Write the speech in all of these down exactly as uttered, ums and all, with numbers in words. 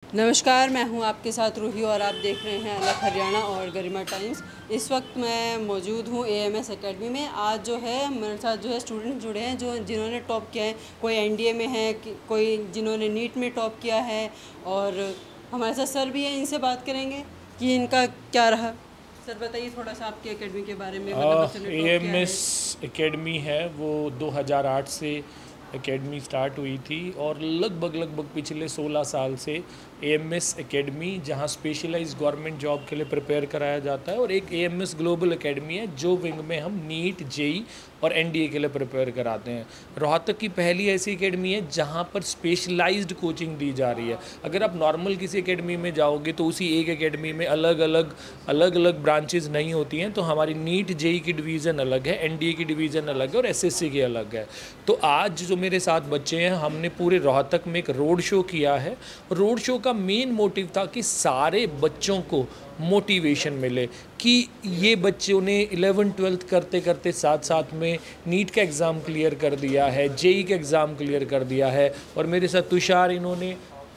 नमस्कार, मैं हूं आपके साथ रूही और आप देख रहे हैं अलग हरियाणा और गरिमा टाइम्स। इस वक्त मैं मौजूद हूं एएमएस एकेडमी में। आज जो है मेरे साथ जो है स्टूडेंट जुड़े हैं जो जिन्होंने टॉप किया है। कोई एनडीए में है, कोई जिन्होंने नीट में टॉप किया है और हमारे साथ सर भी हैं। इनसे बात करेंगे कि इनका क्या रहा। सर बताइए थोड़ा सा आपकी एकेडमी के बारे में। एएमएस एकेडमी है वो दो हज़ार आठ से एकेडमी स्टार्ट हुई थी और लगभग लगभग पिछले सोलह साल से एएमएस एकेडमी जहां स्पेशलाइज्ड गवर्नमेंट जॉब के लिए प्रिपेयर कराया जाता है, और एक एएमएस ग्लोबल एकेडमी है जो विंग में हम नीट, जेई और एनडीए के लिए प्रिपेयर कराते हैं। रोहतक की पहली ऐसी एकेडमी है जहां पर स्पेशलाइज्ड कोचिंग दी जा रही है। अगर आप नॉर्मल किसी एकेडमी में जाओगे तो उसी एक एकेडमी में अलग अलग अलग अलग ब्रांचेज नहीं होती हैं। तो हमारी नीट, जेई की डिवीज़न अलग है, एनडीए की डिवीज़न अलग है और एसएससी की अलग है। तो आज जो मेरे साथ बच्चे हैं, हमने पूरे रोहतक में एक रोड शो किया है। रोड शो का मेन मोटिव था कि सारे बच्चों को मोटिवेशन मिले कि ये बच्चों ने इलेवन ट्वेल्थ करते करते साथ साथ में नीट का एग्ज़ाम क्लियर कर दिया है, जेई का एग्ज़ाम क्लियर कर दिया है, और मेरे साथ तुषार, इन्होंने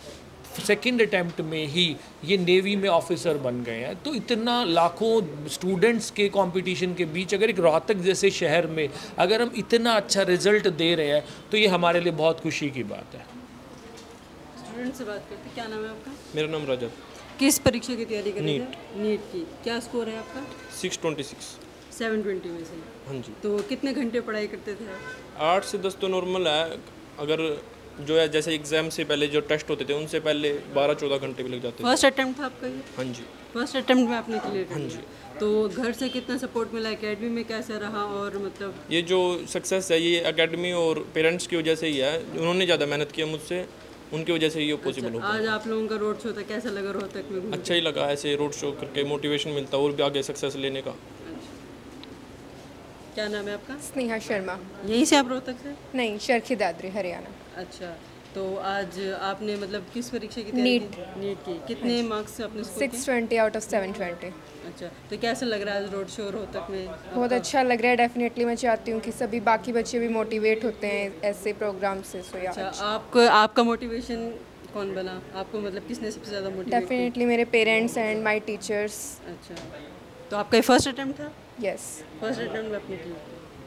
सेकेंड अटैम्प्ट में ही ये नेवी में ऑफिसर बन गए हैं। तो इतना लाखों स्टूडेंट्स के कंपटीशन के बीच अगर एक रोहतक जैसे शहर में अगर हम इतना अच्छा रिजल्ट दे रहे हैं तो ये हमारे लिए बहुत खुशी की बात है। स्टूडेंट से बात करते हैं। क्या नाम है आपका? मेरा नाम रजत। किस परीक्षा की तैयारी कर रहे नीट। हैं? नीट की। क्या स्कोर है आपका? Six twenty six. Seven twenty में से? हाँ जी। तो कितने घंटे पढ़ाई करते थे आप? आठ से दस तो नॉर्मल है। अगर जो है जैसे एग्जाम से पहले जो टेस्ट होते थे उनसे पहले बारह चौदह घंटे भी लग जाते थे। फर्स्ट अटेम्प्ट था आपका ये? हाँ जी। फर्स्ट अटेम्प्ट में आपने क्लियर कर हाँ लिया। जी। तो घर से कितना सपोर्ट मिला, एकेडमी में कैसा रहा, और मतलब ये जो सक्सेस है ये एकेडमी और पेरेंट्स की वजह से ही है। उन्होंने ज़्यादा मेहनत किया मुझसे, उनकी वजह से ये पॉसिबल अच्छा, हो आज पाया। आप लोगों का रोड शो था, कैसा लगा रोहतक में घूम के? अच्छा ही लगा, ऐसे रोड शो करके मोटिवेशन मिलता है और भी आगे सक्सेस लेने का। अच्छा। क्या नाम है आपका? स्नेहा शर्मा। यहीं से आप रोहतक से? नहीं, चरखी दादरी, हरियाणा। अच्छा, तो आज आपने मतलब किस परीक्षा की तैयारी नीट। की? नीट की। कितने मार्क्स अपने score six twenty out of seven twenty. अच्छा, तो कैसा लग रहा है आज रोड शो रोहतक में? बहुत अच्छा लग रहा है। डेफिनेटली मैं चाहती हूँ कि सभी बाकी बच्चे भी मोटिवेट होते हैं ऐसे प्रोग्राम से। सो या अच्छा, आपको आपका मोटिवेशन कौन बना? आपको मतलब किसने सबसे ज़्यादा मोटिवेट किया? डेफिनेटली मेरे पेरेंट्स एंड माय टीचर्स। अच्छा, तो आपका ये फर्स्ट अटेम्प्ट था? यस। फर्स्ट अटेम्प्ट में आपने किया।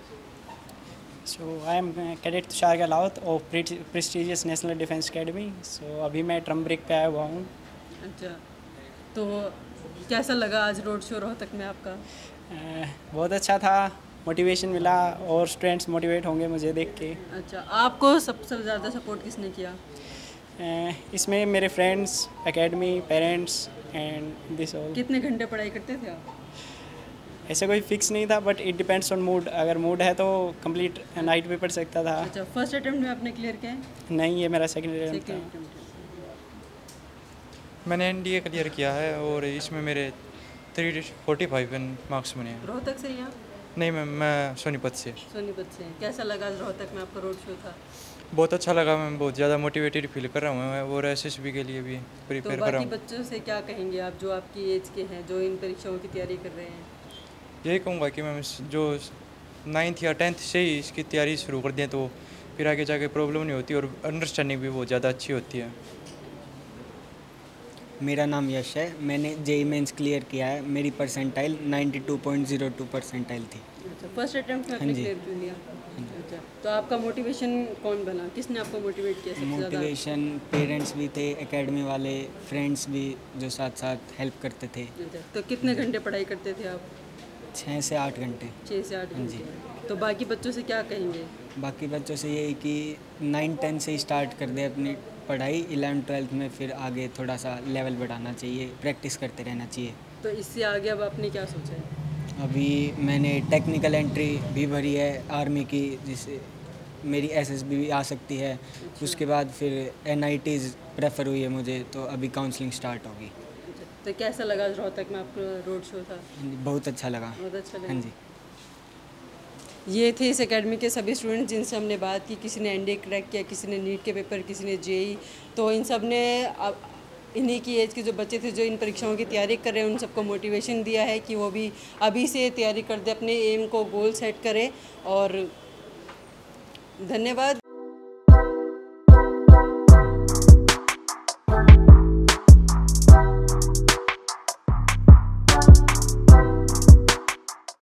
So I am cadet Tushar Gahlawat of prestigious National Defence Academy. सो अभी मैं ट्रम ब्रेक पे आया हुआ हूँ। अच्छा, तो कैसा लगा आज रोड शो रोहतक में आपका? uh, बहुत अच्छा था, मोटिवेशन मिला और स्टूडेंट्स मोटिवेट होंगे मुझे देख के। अच्छा, आपको सबसे ज़्यादा सपोर्ट किसने किया? uh, इसमें मेरे friends, academy, parents and this all. कितने घंटे पढ़ाई करते थे आप? ऐसा कोई फिक्स नहीं था, but it depends on mood. अगर मूड है तो कंप्लीट नाइट भी पढ़ सकता था। अच्छा, फर्स्ट अटेम्प्ट में आपने क्लियर किया है? नहीं, ये मेरा सेकेंड अटेम्प्ट सेकेंड था। अटेम्प्ट है। मैंने एनडीए क्लियर किया है और इसमें मेरे थ्री फोर्टी फाइव मार्क्स बने हैं। रोहतक से ही आप? नहीं मैम, मैं सोनीपत से। सोनीपत से। कैसा लगा आज रोहतक में आपका रोड शो था? बहुत अच्छा लगा। मैं बहुत ज़्यादा मोटिवेटेड फील कर रहा हूँ मैं, और एसएसबी के लिए भी तो प्रिपेयर कर रहा बाकी हूँ। बच्चों से क्या कहेंगे आप जो आपकी एज के हैं, जो इन परीक्षाओं की तैयारी कर रहे हैं? यही कहूँगा कि मैम जो नाइन्थ या टेंथ से ही इसकी तैयारी शुरू कर दें तो फिर आगे जाके प्रॉब्लम नहीं होती और अंडरस्टैंडिंग भी बहुत ज़्यादा अच्छी होती है। मेरा नाम यश है। मैंने जेई मेंस क्लियर किया है। मेरी percentile ninety two point zero two percentile थी। अच्छा, फर्स्ट अटेम्प्ट में आपने क्लियर कर लिया। अच्छा, तो आपका मोटिवेशन कौन बना? किसने आपको मोटिवेट किया सबसे ज़्यादा? मोटिवेशन पेरेंट्स भी थे, एकेडमी वाले, फ्रेंड्स भी जो साथ साथ हेल्प करते थे। अच्छा, तो कितने घंटे पढ़ाई करते थे आप? छः से आठ घंटे। छः से आठ हाँ जी। घंटे। तो बाकी बच्चों से क्या कहेंगे? बाकी बच्चों से यही कि नाइन टेन से ही स्टार्ट कर दे अपनी पढ़ाई, इलेवन ट्वेल्थ में फिर आगे थोड़ा सा लेवल बढ़ाना चाहिए, प्रैक्टिस करते रहना चाहिए। तो इससे आगे अब आपने क्या सोचा है? अभी मैंने टेक्निकल एंट्री भी भरी है आर्मी की, जिससे मेरी एसएसबी भी आ सकती है। उसके बाद फिर एनआईटीज़ प्रेफर हुई है मुझे, तो अभी काउंसलिंग स्टार्ट होगी। अच्छा, तो कैसा लगा रोहतक में आपका रोड शो था? बहुत अच्छा लगा। बहुत अच्छा लगा। हाँ जी। ये थे इस एकेडमी के सभी स्टूडेंट जिनसे हमने बात की। किसी ने एनडीए क्रैक किया, किसी ने नीट के पेपर, किसी ने जेई। तो इन सब ने अब इन्हीं की एज के जो बच्चे थे जो इन परीक्षाओं की तैयारी कर रहे हैं, उन सबको मोटिवेशन दिया है कि वो भी अभी से तैयारी कर दे, अपने एम को गोल सेट करें। और धन्यवाद।